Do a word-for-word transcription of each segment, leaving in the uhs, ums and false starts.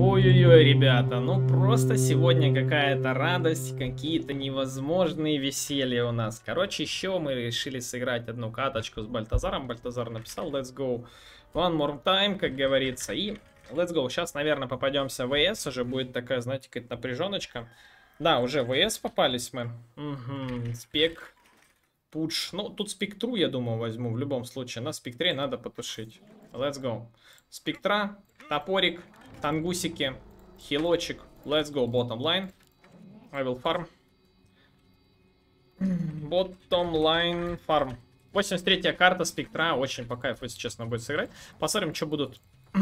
Ой-ой-ой, ребята, ну просто сегодня какая-то радость, какие-то невозможные веселья у нас. Короче, еще мы решили сыграть одну каточку с Бальтазаром. Бальтазар написал let's go one more time, как говорится. И let's go. Сейчас, наверное, попадемся в ВС. Уже будет такая, знаете, какая-то напряженочка. Да, уже в ВС попались мы. Угу. Спек, пуш. Ну, тут спектру, я думаю, возьму в любом случае. На спектре надо потушить. Let's go. Спектра, топорик, тангусики, хилочек. Let's go, bottom line. I will farm. Bottom line farm. восемьдесят третья карта спектра. Очень по кайфу, если честно, будет сыграть. Посмотрим, что будут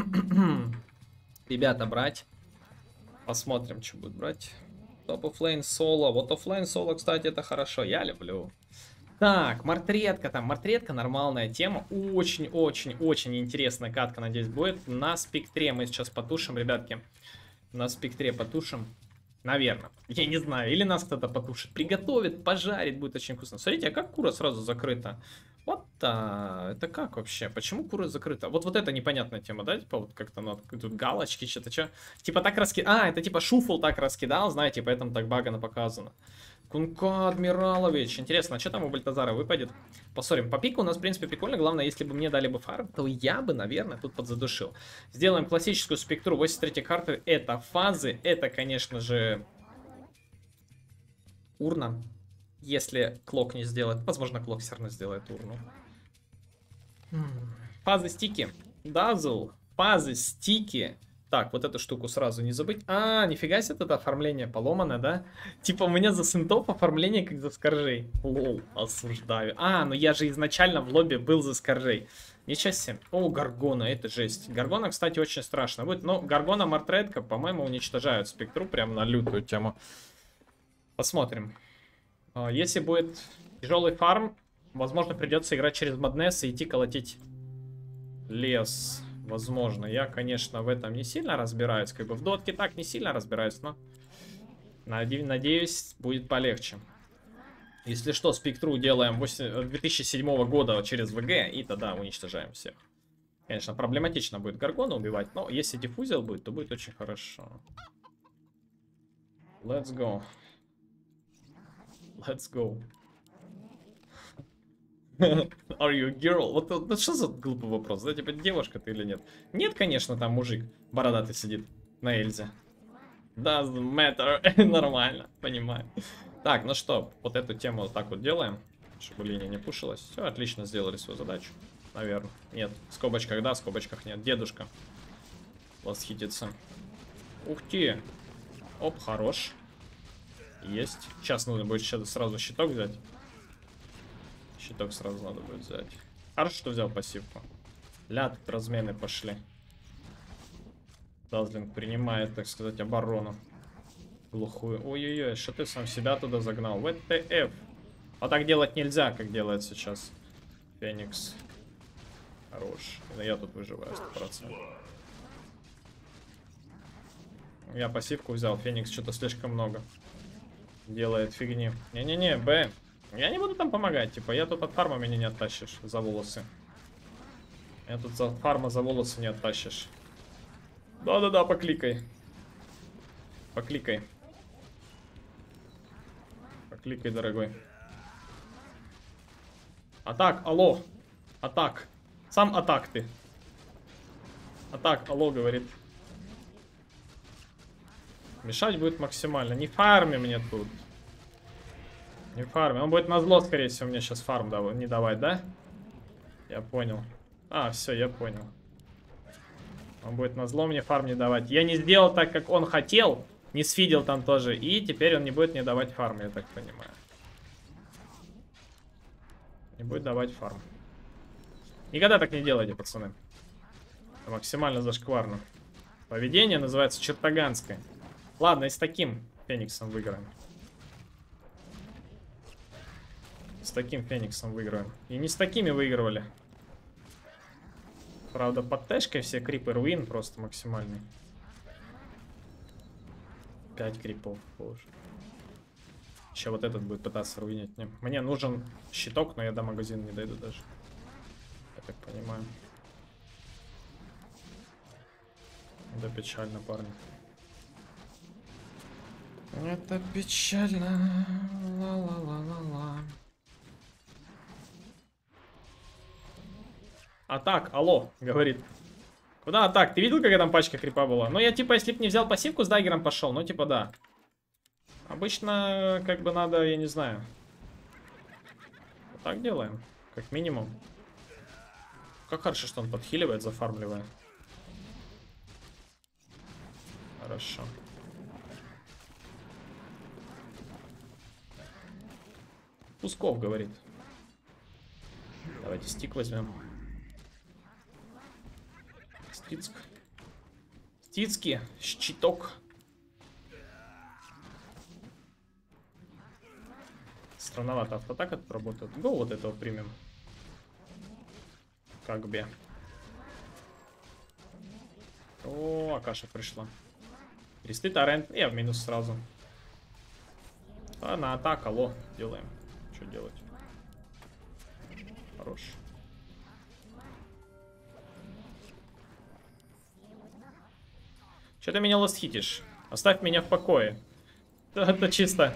ребята брать. Посмотрим, что будут брать. Топ оффлейн соло. Вот оффлейн соло, кстати, это хорошо. Я люблю. Так, мартретка там. Мартретка нормальная тема. Очень-очень-очень интересная катка, надеюсь, будет. На спектре мы сейчас потушим, ребятки. На спектре потушим. Наверное. Я не знаю. Или нас кто-то потушит. Приготовит, пожарит. Будет очень вкусно. Смотрите, а как кура сразу закрыта? Вот а, это как вообще? Почему кура закрыта? Вот вот это непонятная тема, да? Типа вот как-то ну, тут галочки, что-то что. Типа так раскидал. А, это типа шуфл так раскидал, знаете, поэтому так багано показано. Кунка Адмиралович. Интересно, а что там у Бальтазара выпадет? Посмотрим. По пику у нас, в принципе, прикольно. Главное, если бы мне дали бы фарм, то я бы, наверное, тут подзадушил. Сделаем классическую спектру. восемьдесят третья карта. Это фазы. Это, конечно же, урна. Если Клок не сделает. Возможно, Клок все равно сделает урну. Фазы стики. Дазл. Фазы стики. Так, вот эту штуку сразу не забыть. А, нифига себе, это оформление поломано, да? Типа у меня за синтов оформление как за скоржей. Лол, осуждаю. А, ну я же изначально в лобби был за скоржей. Ничего себе. О, Гаргона, это жесть. Гаргона, кстати, очень страшно будет. Но Гаргона, Мартредка, по-моему, уничтожают спектру прям на лютую тему. Посмотрим. Если будет тяжелый фарм, возможно, придется играть через Маднесс и идти колотить лес. Возможно. Я, конечно, в этом не сильно разбираюсь. Как бы в дотке так не сильно разбираюсь, но надеюсь, будет полегче. Если что, спектру делаем две тысячи седьмого года через ВГ, и тогда уничтожаем всех. Конечно, проблематично будет Гаргона убивать, но если диффузил будет, то будет очень хорошо. Let's go. Let's go. Are you a girl? Вот, вот, вот что за глупый вопрос? Да, типа, девушка ты или нет? Нет, конечно, там мужик бородатый сидит на Эльзе. Doesn't matter. Нормально, понимаю. Так, ну что, вот эту тему вот так вот делаем, чтобы линия не пушилась. Все, отлично сделали свою задачу. Наверное. Нет, в скобочках да, в скобочках нет. Дедушка восхитится. Ух ты. Оп, хорош. Есть. Сейчас нужно будет сразу щиток взять. Щиток сразу надо будет взять. Хорошо, что взял пассивку. Ля, тут размены пошли. Дазлинг принимает, так сказать, оборону. Глухую. Ой-ой-ой, что ты сам себя туда загнал? вэ тэ эф. А так делать нельзя, как делает сейчас Феникс. Хорош. Но я тут выживаю сто процентов. Я пассивку взял. Феникс что-то слишком много делает фигни. Не-не-не, Б. Я не буду там помогать, типа, я тут от фарма меня не оттащишь за волосы. Я тут за фарма за волосы не оттащишь. Да-да-да, покликай. Покликай. Покликай, дорогой. Атак, алло. Атак. Сам атак ты. Атак, алло, говорит. Мешать будет максимально. Не фарми мне тут. Не фарми. Он будет назло, скорее всего, мне сейчас фарм дав не давать, да? Я понял. А, все, я понял. Он будет назло мне фарм не давать. Я не сделал так, как он хотел. Не сфидел там тоже. И теперь он не будет мне давать фарм, я так понимаю. Не будет давать фарм. Никогда так не делайте, пацаны. Это максимально зашкварно. Поведение называется чертоганское. Ладно, и с таким Фениксом выиграем. С таким Фениксом выиграем. И не с такими выигрывали. Правда, под тэшкой все крипы руин просто максимальный. пять крипов, боже. Еще вот этот будет пытаться руинить. Не, мне нужен щиток, но я до магазина не дойду даже. Я так понимаю. Это печально, парни. Это печально. Ла-ла-ла-ла-ла. А так, алло, говорит. Куда атак? Ты видел, какая там пачка крипа была? Ну, я, типа, если бы не взял пассивку, с даггером пошел. Ну, типа, да. Обычно, как бы, надо, я не знаю. Вот так делаем. Как минимум. Как хорошо, что он подхиливает, зафармливая. Хорошо. Пусков, говорит. Давайте стик возьмем. Стицк. Стицки. Щиток. Странновато автоатака тут работает. Го, вот этого примем. Как бы. О, Акаша пришла. Кресты торрент. Я в минус сразу. А на атаку, алло, делаем. Что делать? Хорош. Че ты меня ластхитишь? Оставь меня в покое. Это чисто.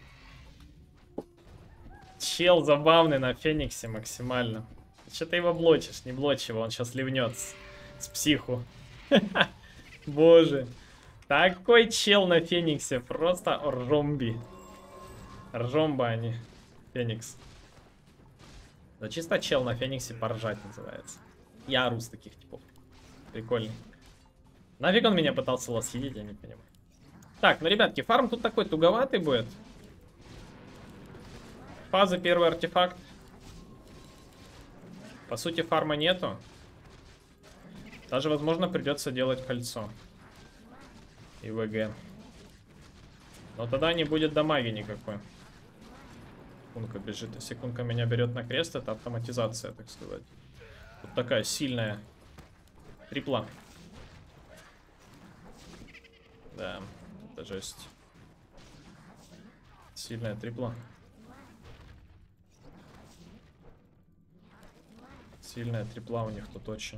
Чел забавный на Фениксе максимально. Че ты его блочишь? Не блочь его, он сейчас ливнет с, с психу. Боже. Такой чел на Фениксе. Просто ржомби. Ржомба они. Феникс. Да чисто чел на Фениксе поржать называется. Я ору с таких типов. Прикольный. Нафиг он меня пытался лосхидить, я не понимаю. Так, ну, ребятки, фарм тут такой туговатый будет. Фаза, первый артефакт. По сути, фарма нету. Даже, возможно, придется делать кольцо. И ВГ. Но тогда не будет дамаги никакой. Секундка бежит. Секундка меня берет на крест. Это автоматизация, так сказать. Вот такая сильная трипла. Да, это жесть. Сильная трипла. Сильная трипла у них тут очень.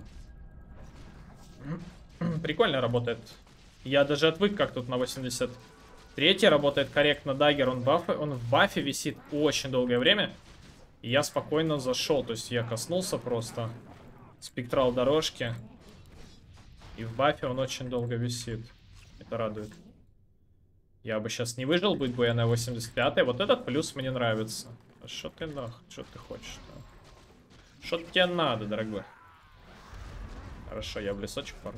Прикольно работает. Я даже отвык, как тут на восемьдесят третьей работает корректно даггер. Он, баф, он в бафе висит очень долгое время. И я спокойно зашел. То есть я коснулся просто спектрал дорожки. И в бафе он очень долго висит. Это радует. Я бы сейчас не выжил, быть бы я на восемьдесят пятой. Вот этот плюс мне нравится. А что ты нах? Что ты хочешь? Что тебе надо, дорогой? Хорошо, я в лесочек, парни.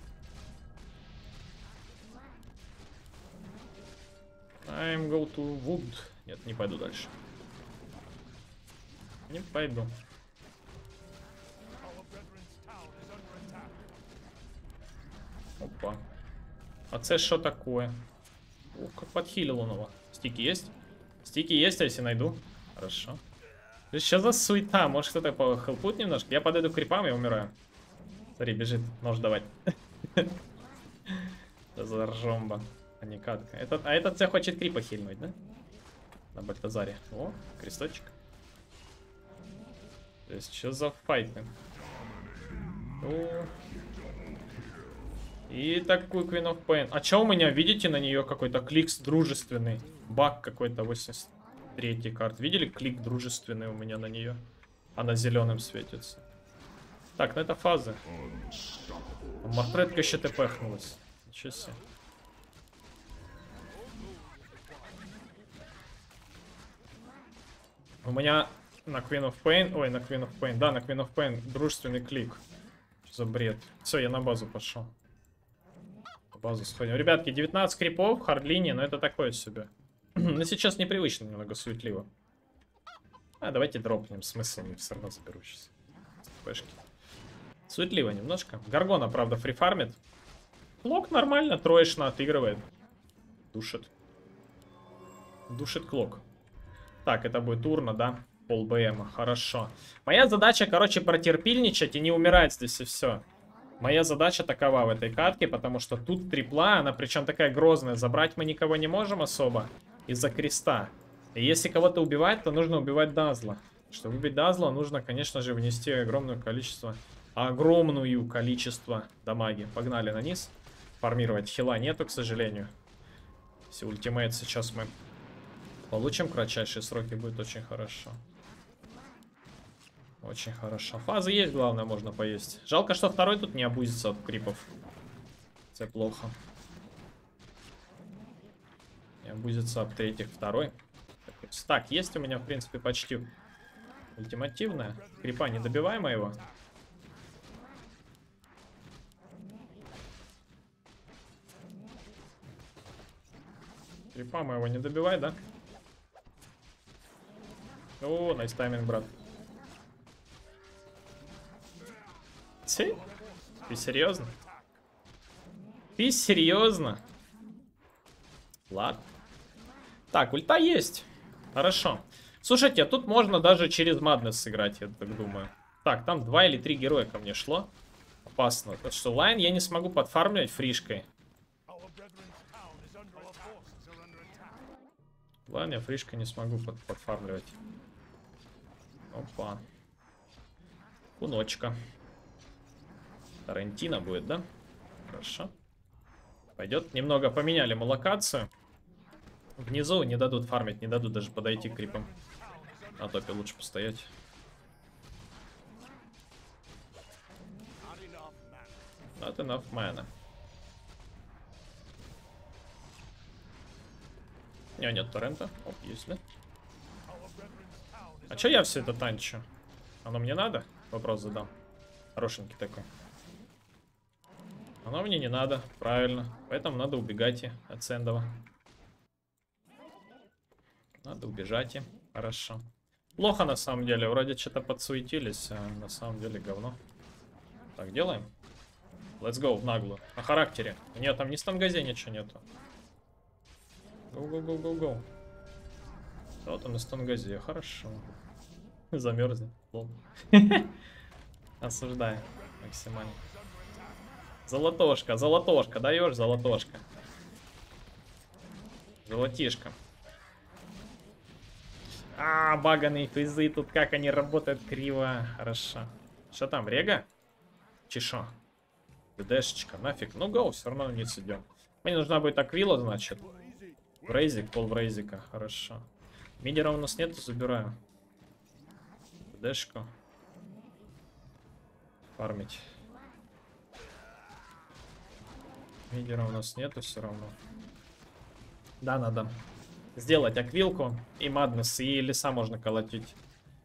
I'm go to wood. Нет, не пойду дальше. Не пойду. Опа. А це что такое? Ух, как подхилил он его. Стики есть? Стики есть, а если найду? Хорошо. Что за суета? Может кто-то похелпут немножко? Я подойду к крипам и умираю. Смотри, бежит. Нож давать. За ржомба. А не катка. Этот, а этот тебя хочет крипа хильнуть, да? На Бальтазаре. О, кресточек. То есть, что за файты? О. И такой Queen of Pain. А что у меня, видите, на нее какой-то клик дружественный? Баг какой-то восемьдесят третий карт. Видели клик дружественный у меня на нее? Она зеленым светится. Так, ну это фазы. Мартретка еще тпхнулась. Ничего себе. У меня на Queen of Pain, ой, на Queen of Pain, да, на Queen of Pain дружественный клик. Что за бред? Все, я на базу пошел. На базу сходим. Ребятки, девятнадцать крипов, хардлини, но это такое себе. Но сейчас непривычно, немного суетливо. А, давайте дропнем, смысл, мне все равно заберу сейчас. Пешки. Суетливо немножко. Гаргона, правда, фрифармит. Клок нормально, троечно отыгрывает. Душит. Душит клок. Так, это будет урна, да? Пол БМа, хорошо. Моя задача, короче, протерпильничать и не умирать здесь, и все. Моя задача такова в этой катке, потому что тут трипла, она причем такая грозная. Забрать мы никого не можем особо из-за креста. И если кого-то убивать, то нужно убивать Дазла. Чтобы убить Дазла, нужно, конечно же, внести огромное количество, огромную количество дамаги. Погнали на низ. Фармировать хила нету, к сожалению. Если ультимейт сейчас мы получим в кратчайшие сроки, будет очень хорошо. Очень хорошо. Фазы есть, главное, можно поесть. Жалко, что второй тут не обузится от крипов. Это плохо. Не обузится об третьих второй. Так, есть у меня, в принципе, почти ультимативная. Крипа не добивай моего. Крипа моего не добивай, да? О, найс тайминг, брат. Ты? Ты серьезно? Ты серьезно? Ладно. Так, ульта есть. Хорошо. Слушайте, а тут можно даже через Маднесс сыграть, я так думаю. Так, там два или три героя ко мне шло. Опасно. Так что лайн я не смогу подфармливать фришкой. Лайн я фришкой не смогу под подфармливать. Опа. Куночка. Тарантино будет, да? Хорошо. Пойдет. Немного поменяли мы локацию. Внизу не дадут фармить, не дадут даже подойти к крипам. На топе лучше постоять. Not enough mana. Не, нет торрента. Оп, если. А чё я все это танчу? Оно мне надо? Вопрос задам. Хорошенький такой. Оно мне не надо, правильно. Поэтому надо убегать и от Сэндова. Надо убежать и. Хорошо. Плохо на самом деле. Вроде что-то подсуетились, а на самом деле говно. Так, делаем. Let's go в наглую. На характере. У нее там ни стангазе, ничего нету. Гоу-гоу-гоу-гоу-гоу. Вот он на стангазе. Хорошо. Замерзнет. Осуждаю. Максимально. Золотошка, золотошка. Даешь золотошка. Золотишко. А, баганые фейзы. Тут как они работают криво. Хорошо. Что там, Рега? Чешо. ДДшечка, нафиг. Ну, гоу, все равно вниз идем. Мне нужна будет аквила, значит. Брейзик, пол брейзика. Хорошо. Мидера у нас нету, забираю. ДДшку. Фармить. Мидера у нас нету все равно. Да, надо сделать аквилку и Маднесс, и леса можно колотить.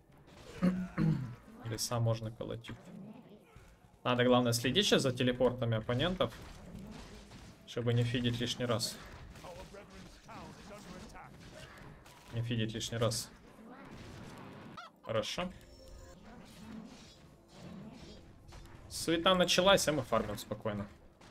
Леса можно колотить. Надо, главное, следить сейчас за телепортами оппонентов, чтобы не фидить лишний раз. Не фидить лишний раз. Хорошо. Суета началась, а мы фармим спокойно.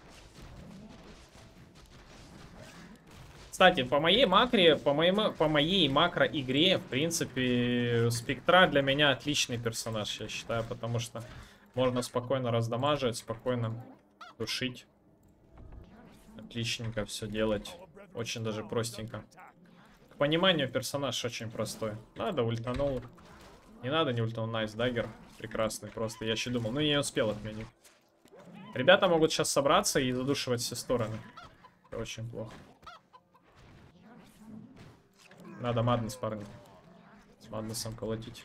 Кстати, по моей макре, по, моему, по моей макро-игре, в принципе, Спектра для меня отличный персонаж, я считаю, потому что можно спокойно раздамаживать, спокойно душить. Отличненько все делать. Очень даже простенько. К пониманию персонаж очень простой. Надо, ультанул. Не надо, не ультанул. Найс, даггер. Прекрасный просто. Я еще думал, ну я не успел отменить. Ребята могут сейчас собраться и задушивать все стороны. Это очень плохо. Надо Маднесс, парни. С Маднессом колотить.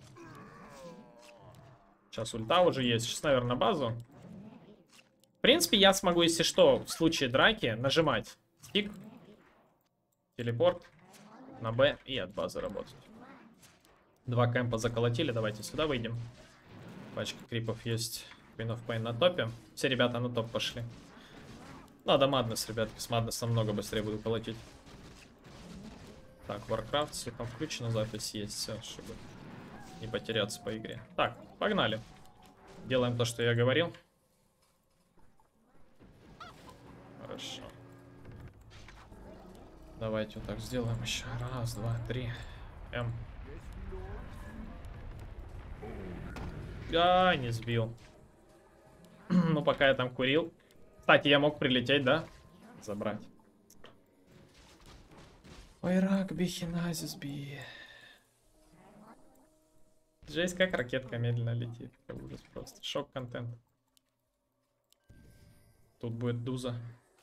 Сейчас ульта уже есть. Сейчас, наверное, базу. В принципе, я смогу, если что, в случае драки, нажимать стик, телепорт на Б и от базы работать. Два кемпа заколотили. Давайте сюда выйдем. Пачка крипов есть. Queen of Pain на топе. Все ребята на топ пошли. Надо Маднесс, ребятки. С Маднессом много быстрее буду колотить. Так, Warcraft, все там включено, запись есть, все, чтобы не потеряться по игре. Так, погнали. Делаем то, что я говорил. Хорошо. Давайте вот так сделаем еще. Раз, два, три. М. А, не сбил. Ну, пока я там курил. Кстати, я мог прилететь, да? Забрать. Ой, рагби, хиназис, би. Жесть, как ракетка медленно летит. Это ужас просто. Шок-контент. Тут будет дуза.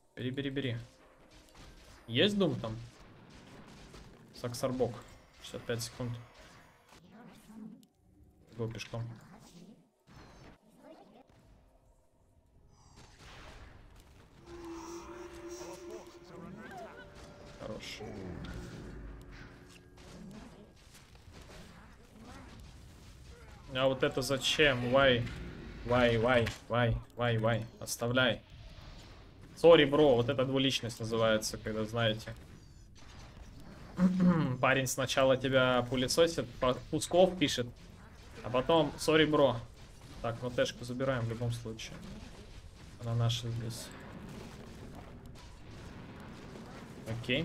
Бери, бери, бери. Есть дум там? Саксарбок. шестьдесят пять секунд. Был пешком. Хорош. А вот это зачем? Вай. Вай, вай, вай, вай, вай. Оставляй. Сори, бро. Вот это двуличность называется, когда, знаете. Парень сначала тебя пулесосит, пусков пишет, а потом сори, бро. Так, ну тэшку забираем в любом случае. Она наша здесь. Окей.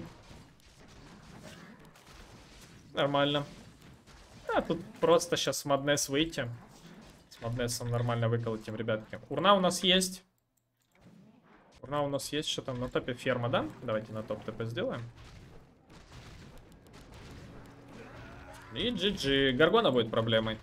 Нормально. А, тут просто сейчас с Маднес выйти. С Маднесом нормально выколотим, ребятки. Урна у нас есть. Урна у нас есть. Что там на топе? Ферма, да? Давайте на топ ТП сделаем. И джи джи. Гаргона будет проблемой.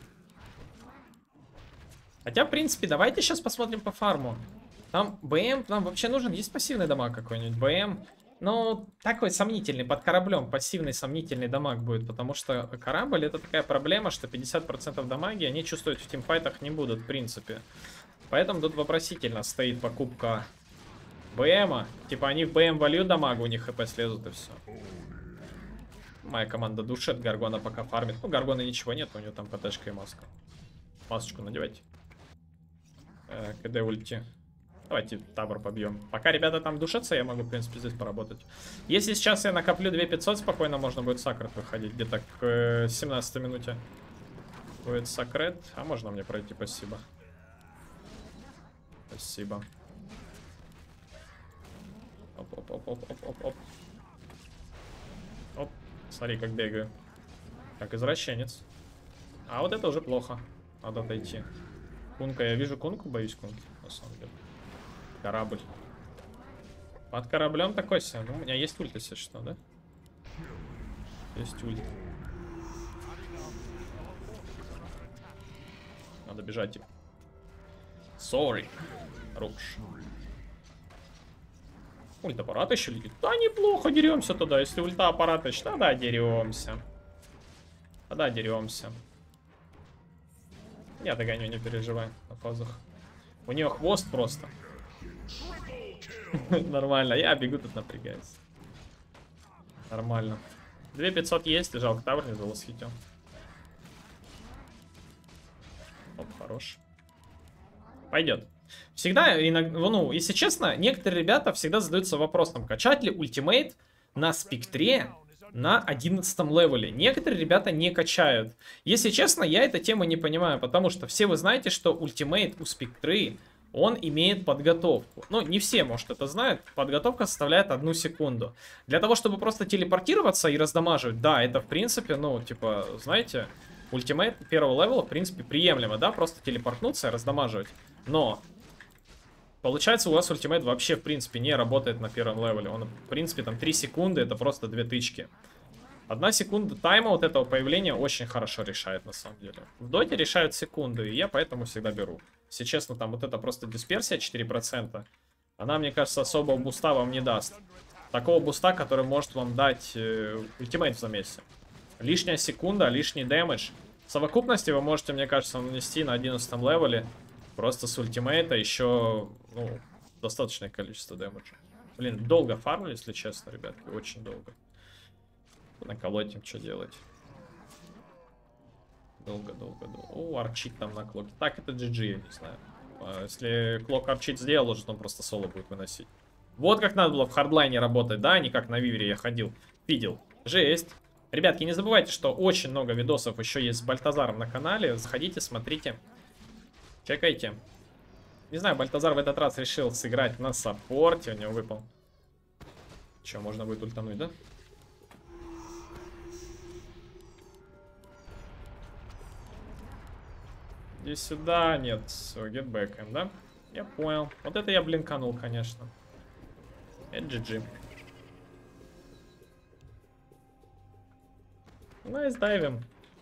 Хотя, в принципе, давайте сейчас посмотрим по фарму. Там БМ нам вообще нужен. Есть пассивный дамаг какой-нибудь? БМ. Ну, такой сомнительный, под кораблем пассивный сомнительный дамаг будет, потому что корабль это такая проблема, что пятьдесят процентов дамаги они чувствовать в тимфайтах не будут, в принципе. Поэтому тут вопросительно стоит покупка БМа. Типа они в БМ вольют дамагу, у них хп слезут и все. Моя команда душит, Гаргона пока фармит. Ну, Гаргона ничего нет, у него там ПТшка и маска. Масочку надевайте. Э, КД ульти. Давайте табор побьем. Пока ребята там душатся, я могу, в принципе, здесь поработать. Если сейчас я накоплю две тысячи пятьсот, спокойно можно будет сакрет выходить. Где-то к э, семнадцатой минуте будет сакрет. А можно мне пройти? Спасибо. Спасибо. Оп-оп-оп-оп-оп-оп. Оп. Смотри, как бегаю. Как извращенец. А вот это уже плохо. Надо отойти. Кунка, я вижу кунку, боюсь кунки, на самом деле. Корабль. Под кораблем такой себе. Ну, у меня есть ульт, если что, да? Есть ульт. Надо бежать им. Sorry. Хорош. Ульт аппарат еще летит. Да, неплохо, деремся туда. Если ульта аппарата еще, тогда деремся. Тогда деремся. Я догоню, не переживай на фазах. У нее хвост просто. Нормально, я бегу тут напрягаюсь. Нормально. две тысячи пятьсот есть, жалко, тавр не залосхитил. Оп, хорош. Пойдет. Всегда, иногда, ну, если честно, некоторые ребята всегда задаются вопросом, качать ли ультимейт на спектре на одиннадцатом левеле. Некоторые ребята не качают. Если честно, я эту тему не понимаю, потому что все вы знаете, что ультимейт у спектры, он имеет подготовку. Ну, не все, может, это знают. Подготовка составляет одну секунду. Для того, чтобы просто телепортироваться и раздамаживать, да, это, в принципе, ну, типа, знаете, ультимейт первого левела, в принципе, приемлемо, да, просто телепортнуться и раздамаживать. Но получается, у вас ультимейт вообще, в принципе, не работает на первом левеле. Он, в принципе, там три секунды, это просто две тычки. Одна секунда тайма вот этого появления очень хорошо решает, на самом деле. В доте решают секунды, и я поэтому всегда беру. Если честно, там вот это просто дисперсия четыре процента. Она, мне кажется, особого буста вам не даст. Такого буста, который может вам дать э, ультимейт в замесе. Лишняя секунда, лишний дэмэдж. В совокупности вы можете, мне кажется, нанести на одиннадцатом левеле просто с ультимейта еще, ну, достаточное количество дэмэджа. Блин, долго фармлю, если честно, ребятки, очень долго. Наколотим, что делать. Долго, долго, долго. О, арчит там на клоке. Так, это джи джи, я не знаю. А если клок арчит сделал, уже он просто соло будет выносить. Вот как надо было в хардлайне работать, да, не как на вивере я ходил. Видел. Жесть. Ребятки, не забывайте, что очень много видосов еще есть с Бальтазаром на канале. Заходите, смотрите. Чекайте. Не знаю, Бальтазар в этот раз решил сыграть на саппорте. У него выпал. Че, можно будет ультануть, да? Иди сюда. Нет, гетбэкаем, да? Я понял. Вот это я блинканул, конечно. Это джи джи. Найс дайвим.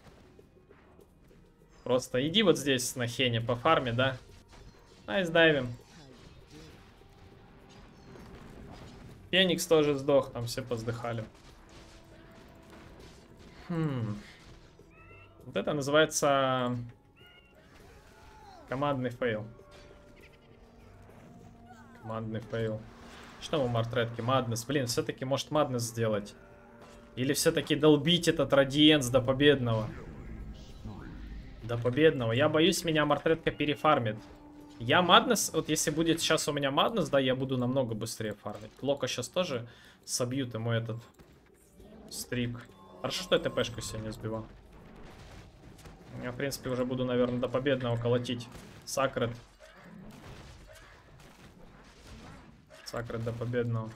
Просто иди вот здесь на хене по фарме, да? Найс дайвим. Феникс тоже сдох, там все поздыхали. Хм. Вот это называется командный фейл. Командный фейл. Что мы Мартредки? Маднес. Блин, все-таки может Маднес сделать. Или все-таки долбить этот Радиенс до победного. До победного. Я боюсь, меня Мартредка перефармит. Я Маднес, вот если будет сейчас у меня Маднес, да, я буду намного быстрее фармить. Лока сейчас тоже собьют ему этот стрик. Хорошо, что я ТПшку себе не сбивал. Я, в принципе, уже буду, наверное, до победного колотить. Сакрет. Сакрет до победного.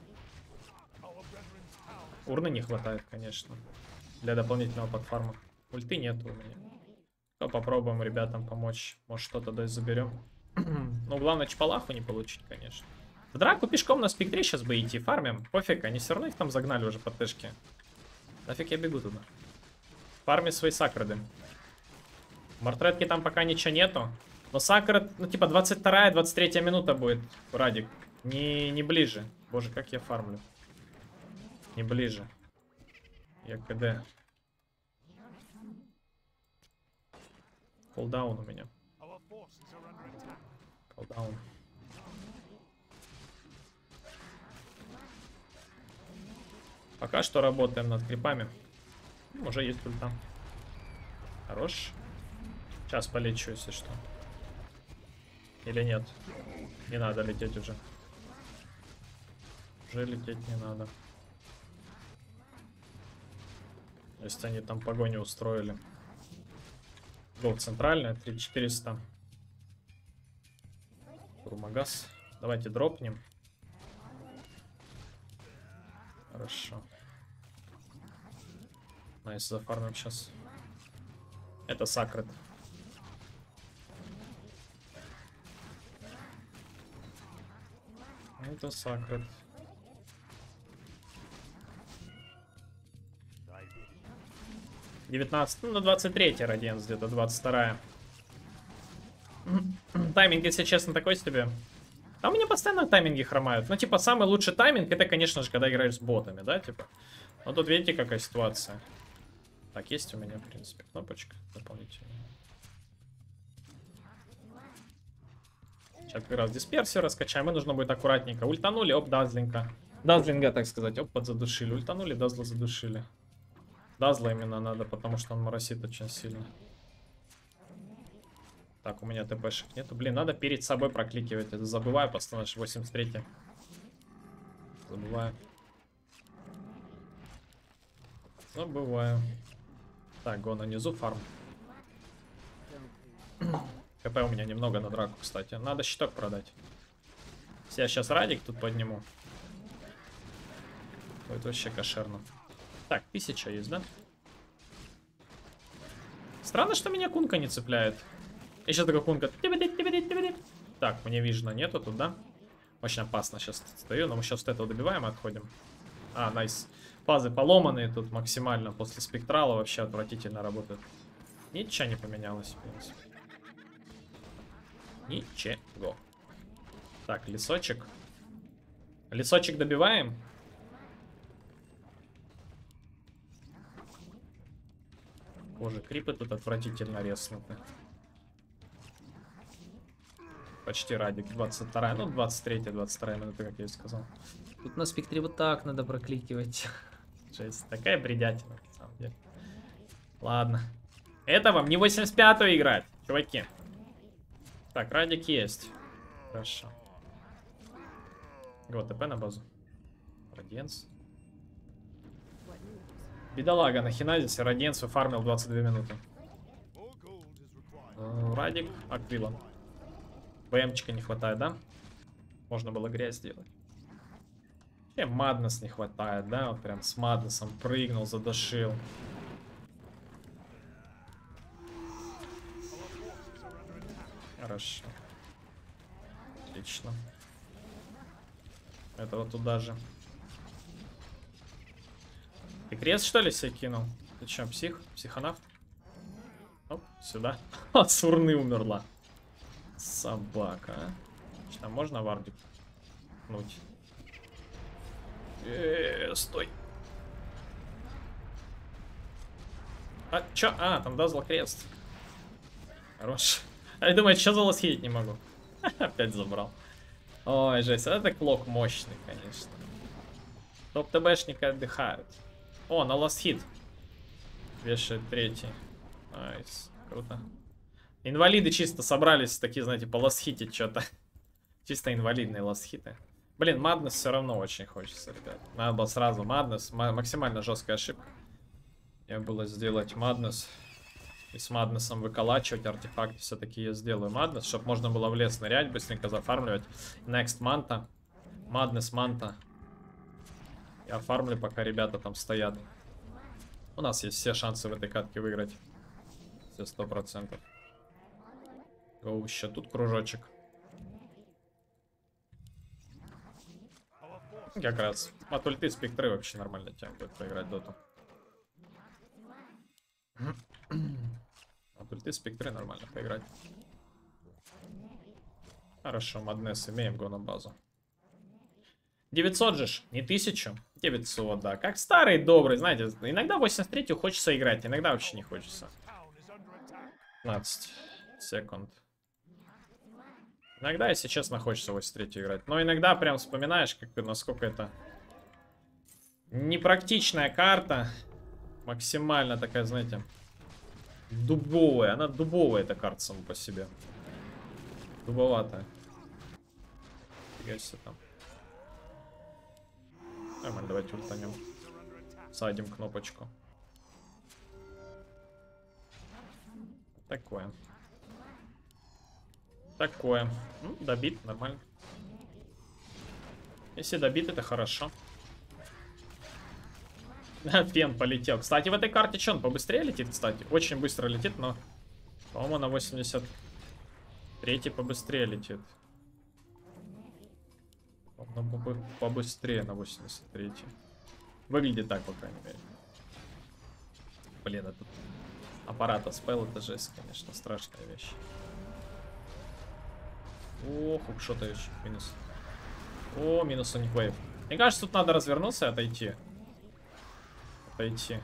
Урны не хватает, конечно. Для дополнительного подфарма. Ульты нету у меня. Но попробуем ребятам помочь. Может, что-то да заберем. Ну, главное, чпалаху не получить, конечно. В драку пешком на спектре сейчас бы идти. Фармим. Пофиг, они все равно их там загнали уже под тэшки. Нафиг я бегу туда. Фарми свои сакреды. Мартредки там пока ничего нету. Но сакред, ну типа двадцать вторая двадцать третья минута будет, Радик. Не, не ближе. Боже, как я фармлю. Не ближе. Я КД. Колдаун у меня. Колдаун. Пока что работаем над крипами. Уже есть ульта. Хорош. Сейчас полечу, если что. Или нет? Не надо лететь уже. Уже лететь не надо. Если они там погоню устроили. Гол центральная, три тысячи четыреста. Турмагаз. Давайте дропнем. Хорошо. Найс, зафармим сейчас. Это сакрет. Это сакрет. девятнадцать, ну на двадцать третья Радиенс, где-то двадцать вторая. Тайминг, если честно, такой себе. А у меня постоянно тайминги хромают. Ну, типа, самый лучший тайминг, это, конечно же, когда играешь с ботами, да, типа. Но тут видите, какая ситуация. Так, есть у меня, в принципе, кнопочка дополнительная. Сейчас как раз дисперсию раскачаем, и нужно будет аккуратненько. Ультанули, оп, дазлинга. Дазлинга, так сказать, оп, подзадушили. Ультанули, дазла задушили. Дазла именно надо, потому что он моросит очень сильно. Так, у меня ТПшек нету. Блин, надо перед собой прокликивать. Это забываю постоянно, восемьдесят три. Забываю. Забываю. Так, го на низу фарм. КП у меня немного на драку, кстати. Надо щиток продать. Я сейчас Радик тут подниму. Будет вообще кошерно. Так, тысяча есть, да? Странно, что меня кунка не цепляет. И сейчас такой кунка. Так, мне вижена нету тут, да? Очень опасно сейчас стою, но мы сейчас вот этого добиваем и отходим. А, найс. Фазы поломанные тут максимально. После спектрала вообще отвратительно работают. Ничего не поменялось, в принципе. Ничего. Так, лесочек. Лесочек добиваем. Боже, крипы тут отвратительно резнуты. Почти Радик. двадцать вторая, ну двадцать третья, двадцать вторая минута, как я и сказал. Тут на спектре вот так надо прокликивать. Жесть, такая бредятина, на самом деле. Ладно. Это вам не восемьдесят пятую играть, чуваки. Так, Радик есть. Хорошо. Вот, ТП на базу. Радиенс. Бедолага на Хиназисе. Радиенс фармил двадцать две минуты. Радик, Аквила. БМчика не хватает, да? Можно было грязь сделать. И Маднес не хватает, да? Вот прям с Маднесом прыгнул, задушил. Хорошо. Отлично. Это вот туда же. Ты крест, что ли, себе кинул? Ты че, псих? Психонавт? Оп, сюда. От сурны умерла. Собака, а? Что, можно вардик пнуть? Э -э, стой. А, чё? А, там Дазл Крест. Хорош. А я думаю, что за лосхит не могу. Опять забрал. Ой, жесть. Это клок мощный, конечно. Топ-ТБшники отдыхают. О, на лосхит. Вешает третий. Найс. Круто. Инвалиды чисто собрались, такие, знаете, по лосхите что-то. Чисто инвалидные лосхиты. Блин, Маднес все равно очень хочется, ребят. Надо было сразу Маднес. Максимально жесткая ошибка. Я было сделать Маднес. И с Маднесом выколачивать артефакт. Все-таки я сделаю Маднес, чтобы можно было в лес нырять, быстренько зафармливать. Next Манта. Маднес Манта. Я фармлю, пока ребята там стоят. У нас есть все шансы в этой катке выиграть. Все сто процентов. О, еще тут кружочек. Как раз. От ульты спектры вообще нормально тем будет проиграть доту. От ульты спектры нормально поиграть. Хорошо, Маднес имеем, го на базу. девятьсот же ж, не тысячу. девятьсот, да. Как старый добрый, знаете, иногда восемьдесят третью хочется играть, иногда вообще не хочется. пятнадцать секунд. Иногда, если честно, хочется восемьдесят третью играть. Но иногда прям вспоминаешь, как, насколько это непрактичная карта. Максимально такая, знаете, дубовая. Она дубовая, эта карта сама по себе. Дубоватая. Фига себе там. Нормально, давайте ультанем. Садим кнопочку. Такое. Такое. Ну, добит, нормально. Если добит, это хорошо. Фен полетел. Кстати, в этой карте что, он побыстрее летит, кстати? Очень быстро летит, но, по-моему, на восемьдесят третий побыстрее летит. Ну, побыстрее на восемьдесят третий. Выглядит так, по крайней мере. Блин, этот аппарат спел, это жесть, конечно, страшная вещь. О, хукшота еще. Минус. О, минус Sonic Wave. Мне кажется, тут надо развернуться и отойти. Отойти.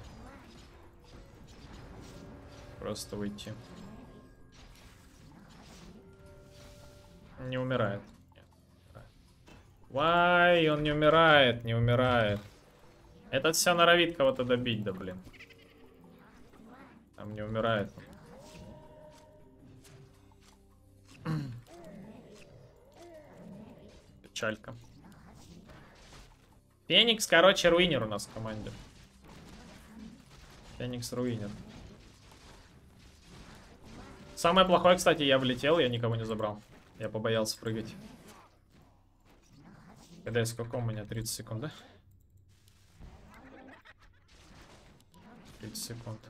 Просто уйти. Не умирает. Вай, он не умирает, не умирает. Этот все норовит кого-то добить, да блин. Там не умирает. Печалька. Феникс, короче, руинер у нас в команде. Феникс руинер. Самое плохое, кстати, я влетел, я никого не забрал. Я побоялся прыгать. Когда сколько у меня? тридцать секунд, да? тридцать секунд.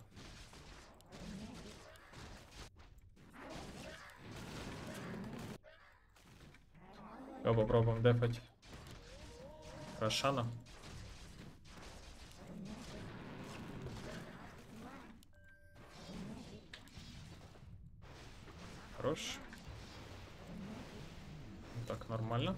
Давай попробуем дефать Рошана. Хорош. Так, нормально.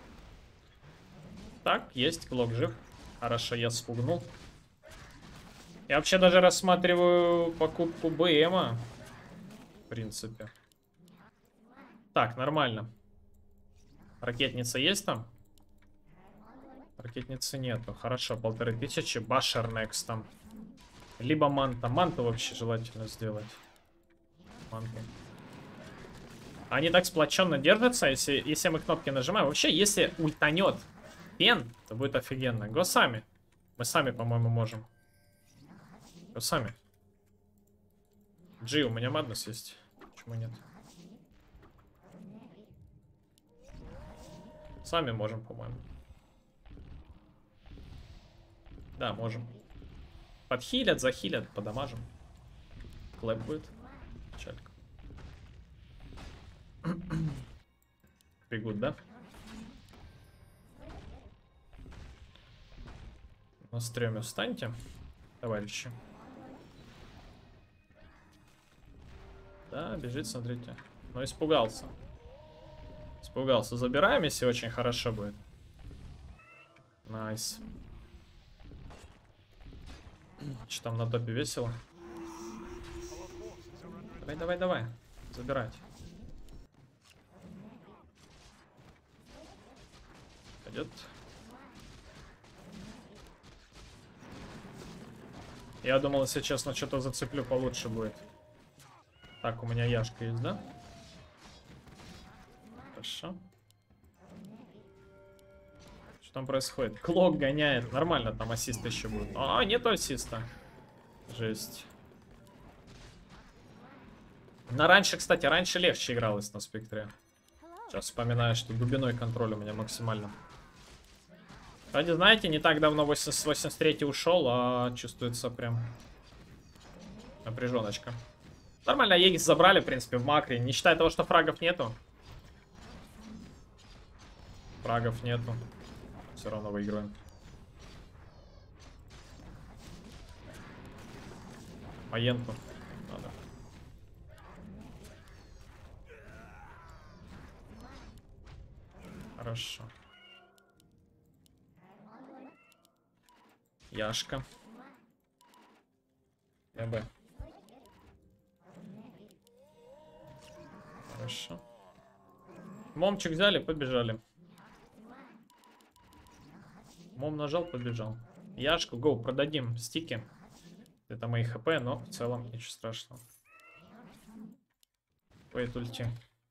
Так, есть, клок жив. Хорошо, я спугнул. Я вообще даже рассматриваю покупку БМа. В принципе. Так, нормально. Ракетница есть там? Ракетницы нету. Хорошо, полторы тысячи. Башер next там. Либо манта. Манту вообще желательно сделать. Манту. Они так сплоченно держатся, если, если мы кнопки нажимаем. Вообще, если ультанет Фен, то будет офигенно. Го сами. Мы сами, по-моему, можем. Го сами. Джи, у меня Маднес есть. Почему нет? Сами можем, по-моему. Да, можем. Подхилят, захилят, подамажим. Клэп будет. Печалька. Бегут, да? На стреме встаньте, товарищи. Да, бежит, смотрите. Но испугался. Испугался. Забираем, если очень хорошо будет. Найс. Что там на топе весело? Давай, давай, давай. Забирать. Пойдет. Я думал, если честно, что-то зацеплю, получше будет. Так, у меня яшка есть, да? Хорошо. Что там происходит? Клок гоняет. Нормально, там ассист еще будет. А, нету ассиста. Жесть. На раньше, кстати, раньше легче игралось на спектре. Сейчас вспоминаю, что глубиной контроль у меня максимально. Кстати, знаете, не так давно восемьдесят третий ушел, а чувствуется прям напряженочка. Нормально, Егис забрали, в принципе, в макре. Не считая того, что фрагов нету. Фрагов нету. Все равно выигрываем. Маенту надо. Хорошо. Яшка. ЯБ. Хорошо. Момчик взяли, побежали. Мом нажал, побежал. Яшку, гоу, продадим стики. Это мои хп, но в целом ничего страшного. Вейт ульти.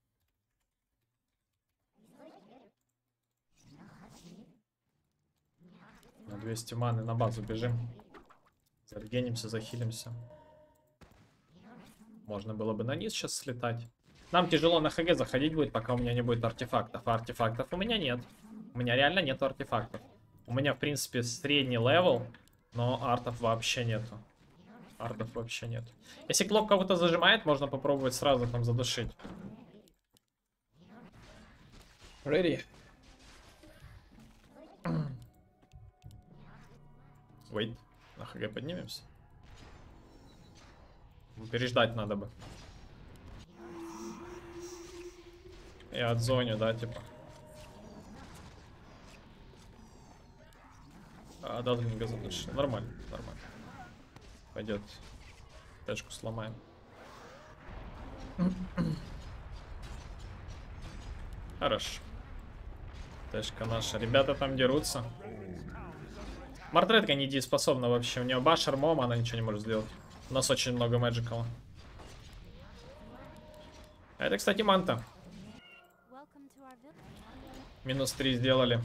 На двести маны на базу бежим. Зарегенимся, захилимся. Можно было бы на низ сейчас слетать. Нам тяжело на ХГ заходить будет, пока у меня не будет артефактов. А артефактов у меня нет. У меня реально нет артефактов. У меня, в принципе, средний левел, но артов вообще нету. Артов вообще нет. Если клок кого-то зажимает, можно попробовать сразу там задушить. Ready. Wait. На ХГ поднимемся. Переждать надо бы. И от зоне, да, типа. А, да, не задушили. Нормально, нормально. Пойдет. Тачку сломаем. Хорошо. Тачка наша. Ребята там дерутся. Мартретка недееспособна вообще. У нее башер, мом, она ничего не может сделать. У нас очень много мэджикала. А это, кстати, манта. Минус три сделали.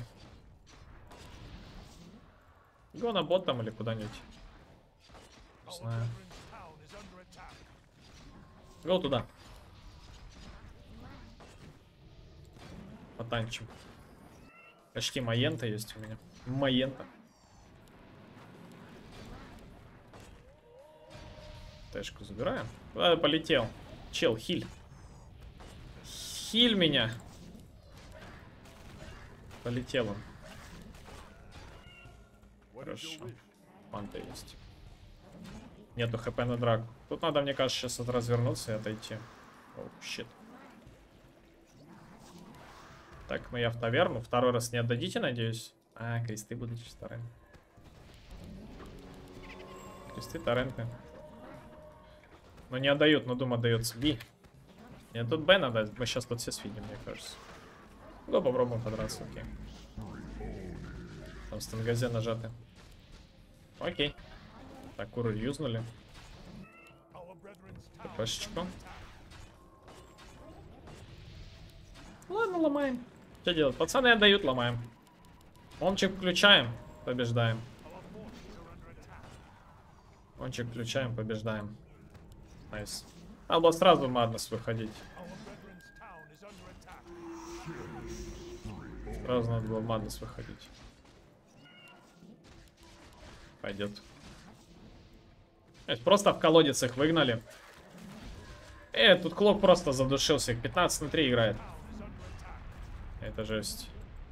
Го на бот там или куда-нибудь. Не знаю. Го туда. Потанчим. Почти маента есть у меня. Маента. Тэшку забираем. Куда полетел? Чел, хиль. Хиль меня. Полетел он. Хорошо. Манта есть. Нету хп на драку. Тут надо, мне кажется, сейчас развернуться и отойти. Оу, щит. Так, ну я в таверну. Второй раз не отдадите, надеюсь. А, кресты будут через торрент. Кресты, торренты. Но не отдают, но дум отдается. Би. Нет, тут Б надо. Мы сейчас тут все свидим, мне кажется. Ну, попробуем подраться, окей. Там стенгазе нажаты. Окей. Так, куру юзнули. ТПшечку. Ладно, ломаем. Что делать? Пацаны отдают, ломаем. Момчик включаем, побеждаем. Момчик включаем, побеждаем. Найс. Надо было сразу в Маднес выходить. Сразу надо было в Маднес выходить. Пойдет. Просто в колодец их выгнали. Э, тут клок просто задушился. Их пятнадцать на три играет. Это жесть.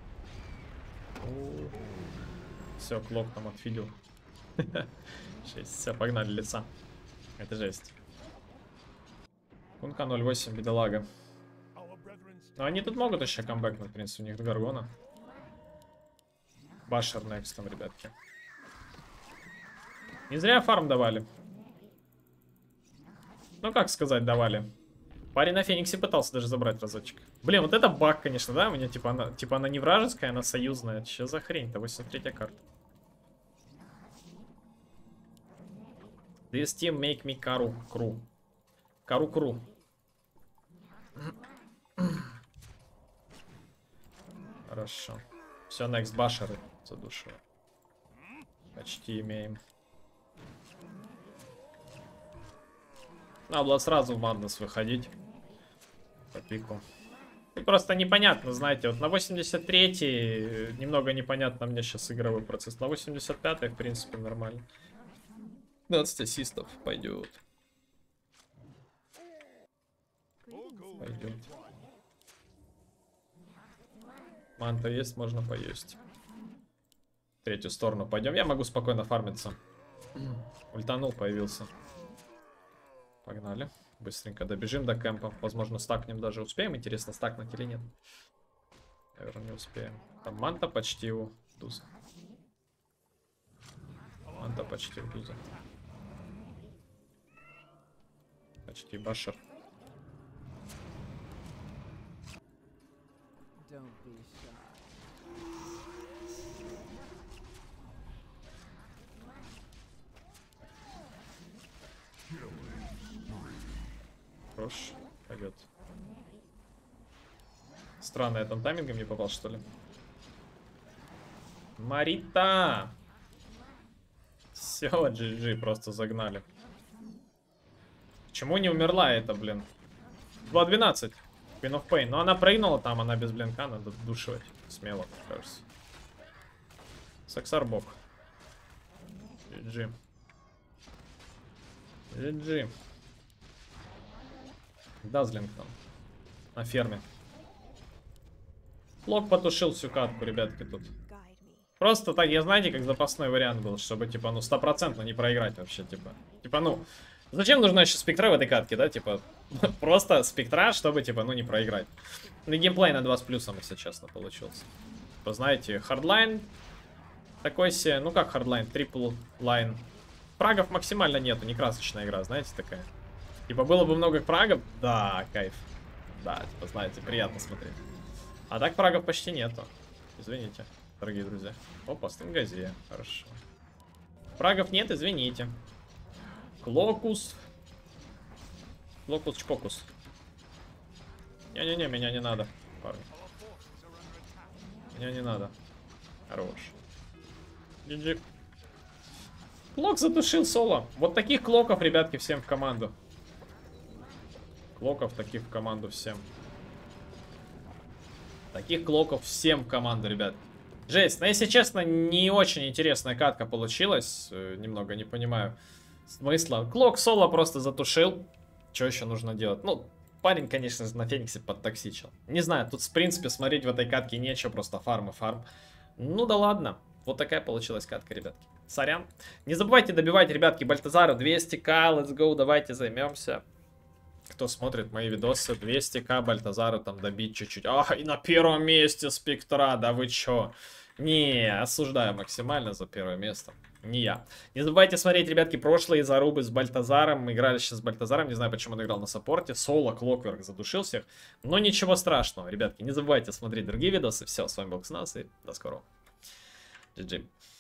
Все, клок там отфидил. Жесть. Все, погнали лица. Это жесть. Кунка ноль восемь, бедолага. Но они тут могут еще камбэкнуть, в принципе, у них Гаргона. Башер некстом, ребятки. Не зря фарм давали. Ну, как сказать, давали. Парень на Фениксе пытался даже забрать разочек. Блин, вот это баг, конечно, да? У меня типа она, типа она не вражеская, она союзная. Че за хрень-то? восемьдесят третья карта. This team make me кару кру. Кару кру. Хорошо. Все, next башеры задушил. Почти имеем. Надо было сразу в Маднес выходить. По пику. И просто непонятно, знаете, вот на восемьдесят третий немного непонятно мне сейчас игровой процесс. На восемьдесят пятый, в принципе, нормально. двадцать ассистов пойдет. Пойдет. Манта есть, можно поесть. В третью сторону пойдем. Я могу спокойно фармиться. Ультанул, появился. Погнали. Быстренько добежим до кемпа. Возможно, стакнем даже. Успеем? Интересно, стакнуть или нет? Наверное, не успеем. Там манта почти у Дуза. Манта почти у Дуза. Почти башер. Хорош. Пойдет. Странно, я там таймингом не попал, что ли? Марита! Все, джи джи, просто загнали. Почему не умерла эта, блин? два двенадцать. Queen of Pain. Но она прыгнула там, она без блинка, надо душивать. Смело, кажется. Саксарбок. джи джи. джи джи. Дазлинг там. На ферме. Лок потушил всю катку, ребятки, тут. Просто так, я знаете, как запасной вариант был, чтобы, типа, ну, стопроцентно не проиграть вообще, типа. Типа, ну, зачем нужна еще спектра в этой катке, да, типа, просто спектра, чтобы, типа, ну, не проиграть. Ну, геймплей на два с плюсом, если честно, получился. Вы знаете, хардлайн такой себе, ну, как хардлайн, трипл лайн. Прагов максимально нету, не красочная игра, знаете, такая. Типа, было бы много прагов, да, кайф. Да, типа, знаете, приятно смотреть. А так прагов почти нету. Извините, дорогие друзья. Опа, стенгазия, хорошо. Прагов нет, извините. Клокус. Клокус-чпокус. Не-не-не, меня не надо, парни. Меня не надо. Хорош. джи джи. Клок задушил соло. Вот таких клоков, ребятки, всем в команду. Клоков таких в команду всем. Таких клоков всем в команду, ребят. Жесть. Но, если честно, не очень интересная катка получилась. Немного не понимаю смысла. Клок соло просто затушил. Что еще нужно делать? Ну, парень, конечно, на Фениксе подтоксичил. Не знаю, тут, в принципе, смотреть в этой катке нечего. Просто фарм и фарм. Ну да ладно. Вот такая получилась катка, ребятки. Сорян. Не забывайте добивать, ребятки, Бальтазара двести ка. Let's go, давайте займемся. Кто смотрит мои видосы, двести ка Бальтазару там добить чуть-чуть. А, и на первом месте спектра, да вы чё? Не, осуждаю максимально за первое место. Не я. Не забывайте смотреть, ребятки, прошлые зарубы с Бальтазаром. Мы играли сейчас с Бальтазаром, не знаю, почему он играл на саппорте. Соло, Клокверк задушил всех. Но ничего страшного, ребятки. Не забывайте смотреть другие видосы. Все, с вами был Ксенас и до скорого. джи джи.